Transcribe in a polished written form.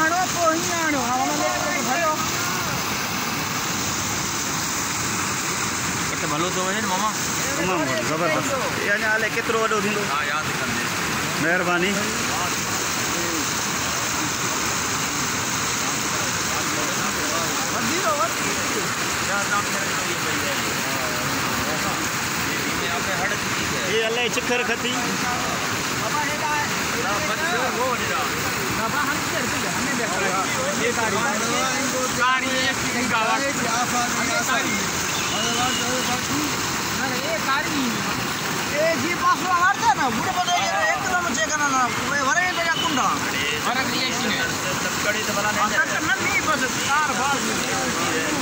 आनो कोई आनो हमारा लेके भायो कते भलो तो है मामा तमाम जबरदस्त ये हाले केतिरो वॾो थींदो हां याद कंदे महिरबानी ये अल्लाह चिखर खती बाबा हेडा है वो हेडा बाबा हम कर दे हमें देखो ये सारी एक गावा सारी अरे ये सारी ये जी पास मारते ना बुढ़े बड़े एकदम चेक करना ना वरे ले कुंडा अरे ये की है तकड़ी तो बना नहीं बस कार बाल